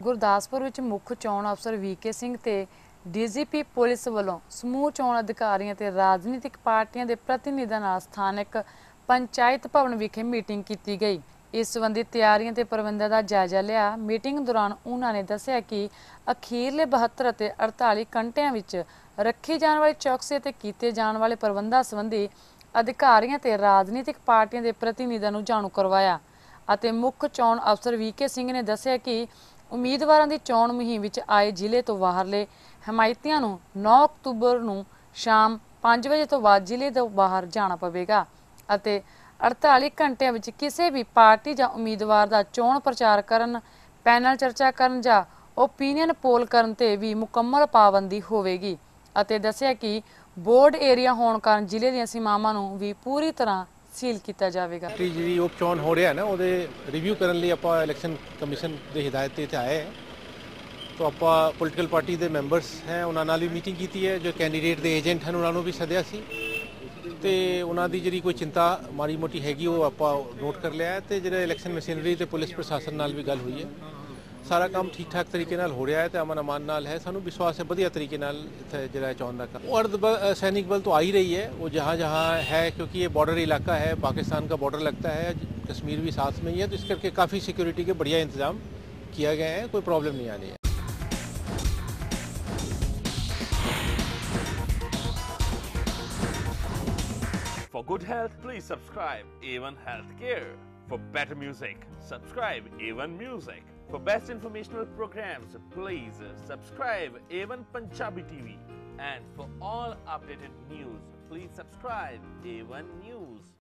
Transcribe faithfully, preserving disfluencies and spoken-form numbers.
ਗੁਰਦਾਸਪੁਰ ਵਿੱਚ ਮੁੱਖ ਚੋਣ ਅਫਸਰ ਵੀਕੇ ਸਿੰਘ ਤੇ ਡੀਜੀਪੀ ਪੁਲਿਸ ਵੱਲੋਂ ਸਮੂਹ ਚੋਣ ਅਧਿਕਾਰੀਆਂ ਤੇ ਰਾਜਨੀਤਿਕ ਪਾਰਟੀਆਂ ਦੇ ਪ੍ਰਤੀਨਿਧਾਂ ਨਾਲ ਸਥਾਨਕ ਪੰਚਾਇਤ ਭਵਨ ਵਿਖੇ ਮੀਟਿੰਗ ਕੀਤੀ ਗਈ। ਇਸ ਸੰਬੰਧੀ ਤਿਆਰੀਆਂ ਤੇ ਪ੍ਰਬੰਧਾਂ ਦਾ ਜਾਇਜ਼ਾ ਲਿਆ। ਮੀਟਿੰਗ ਦੌਰਾਨ ਉਹਨਾਂ ਨੇ ਦੱਸਿਆ ਕਿ ਅਖੀਰਲੇ ਬਹੱਤਰ ਅਤੇ ਅੜਤਾਲੀ ਘੰਟਿਆਂ ਵਿੱਚ ਰੱਖੀ ਜਾਣ ਵਾਲੀ ਚੌਕਸੀ ਅਤੇ ਕੀਤੇ ਜਾਣ ਵਾਲੇ ਪ੍ਰਬੰਧਾਂ ਸੰਬੰਧੀ ਅਧਿਕਾਰੀਆਂ ਤੇ ਰਾਜਨੀਤਿਕ ਪਾਰਟੀਆਂ ਦੇ ਪ੍ਰਤੀਨਿਧਾਂ ਨੂੰ ਜਾਣੂ ਕਰਵਾਇਆ ਅਤੇ ਮੁੱਖ ਚੋਣ ਅਫਸਰ ਵੀਕੇ ਸਿੰਘ ਨੇ ਦੱਸਿਆ ਕਿ ਉਮੀਦਵਾਰਾਂ ਦੀ ਚੋਣ ਮੁਹਿੰਮ ਵਿੱਚ ਆਏ ਜ਼ਿਲ੍ਹੇ ਤੋਂ ਬਾਹਰਲੇ ਹਮਾਇਤੀਆਂ ਨੂੰ ਨੌਂ ਅਕਤੂਬਰ ਨੂੰ ਸ਼ਾਮ ਪੰਜ ਵਜੇ ਤੋਂ ਬਾਅਦ ਜ਼ਿਲ੍ਹੇ ਤੋਂ ਬਾਹਰ ਜਾਣਾ ਪਵੇਗਾ ਅਤੇ ਅੜਤਾਲੀ ਘੰਟਿਆਂ ਵਿੱਚ ਕਿਸੇ ਵੀ ਪਾਰਟੀ ਜਾਂ ਉਮੀਦਵਾਰ ਦਾ ਚੋਣ ਪ੍ਰਚਾਰ ਕਰਨ, ਪੈਨਲ ਚਰਚਾ ਕਰਨ ਜਾਂ ਓਪੀਨੀਅਨ ਪੋਲ ਕਰਨ ਤੇ ਵੀ ਮੁਕੰਮਲ ਪਾਬੰਦੀ ਹੋਵੇਗੀ ਅਤੇ ਦੱਸਿਆ ਕਿ ਬੋਰਡ ਏਰੀਆ ਹੋਣ ਕਾਰਨ ਜ਼ਿਲ੍ਹੇ ਦੀਆਂ ਸੀਮਾਵਾਂ ਨੂੰ ਵੀ ਪੂਰੀ ਤਰ੍ਹਾਂ ਸੀਲ ਕੀਤਾ ਜਾਵੇਗਾ। ਜਿਹੜੀ ਉਪ ਚੋਣ ਹੋ ਰਿਹਾ ਨਾ ਉਹਦੇ ਰਿਵਿਊ ਕਰਨ ਲਈ ਆਪਾਂ ਇਲੈਕਸ਼ਨ ਕਮਿਸ਼ਨ ਦੇ ਹਦਾਇਤ ਤੇ ਆਏ ਹਾਂ। तो आप पोलिटिकल पार्टी के मैंबरस हैं उन्होंने भी मीटिंग की है, जो कैंडीडेट के एजेंट हैं उन्होंने भी सद्या सी ते उन्होंने जी कोई चिंता माड़ी मोटी हैगी वो आप नोट कर लिया है। तो जो इलैक्शन मशीनरी तो पुलिस प्रशासन नाल भी गल हुई है, सारा काम ठीक ठाक तरीके नाल हो रहा है तो अमन अमान नाल है। सानू विश्वास है वधिया तरीके नाल इत्थे जिहड़ा चोण दा काम अर्ध सैनिक बल तो आ ही रही है, वो जहाँ जहाँ है क्योंकि ये बॉर्डर इलाका है, पाकिस्तान का बॉर्डर लगता है, कश्मीर भी साथ में ही है, तो इस करके काफ़ी सिक्योरिटी के बढ़िया इंतजाम किया गया है, कोई प्रॉब्लम नहीं आ रही है। For good health, please subscribe A one Healthcare. For better music, subscribe A one Music. For best informational programs, please subscribe A one Punjabi T V. And for all updated news, please subscribe A one News.